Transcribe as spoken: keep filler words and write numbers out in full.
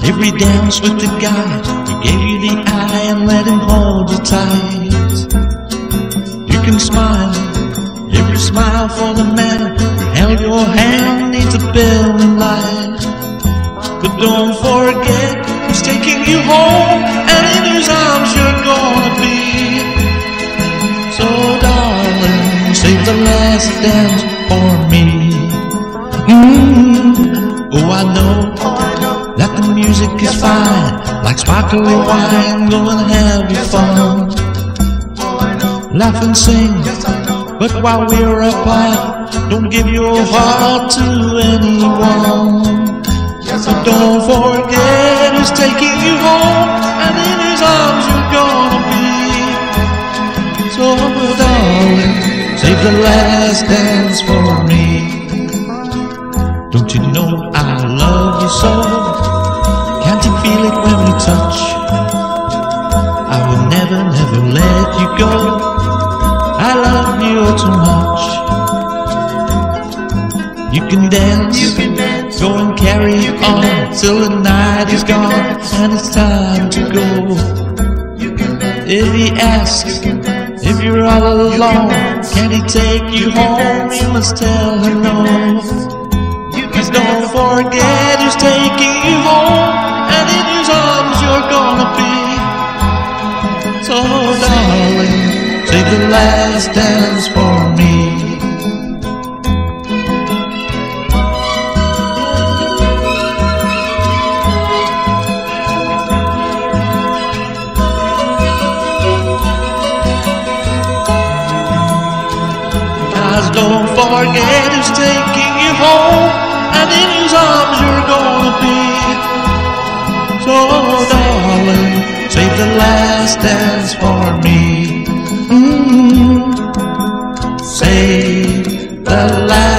every dance with the guy who gave you the eye and let him hold you tight. You can smile, every smile for the man who held your hand needs a bell in life. But don't forget who's taking you home and in whose arms you're gonna be. So darling, save the last dance for me. Mm-hmm. Oh, I know that the music is fine, like sparkling wine. Go and have your fun, laugh and sing, but while we're apart, don't give your heart to anyone. So don't forget who's taking you home and in whose arms you're gonna be. So darling, save the last dance for me. Don't you know I love you so? Can't you feel it when we touch? I will never, never let you go. I love you too much. You can dance, you can dance, go and carry you on dance, till the night is gone dance, and it's time to go. If he asks if you're all alone, can he take you home? You must tell him no. Cause don't forget who's taking you home and in whose arms you're gonna be. So darling, save the last dance for me. Cause don't forget who's taking you home and in whose arms you're gonna be. So darling, save the last dance for me. Mm-hmm. Save the last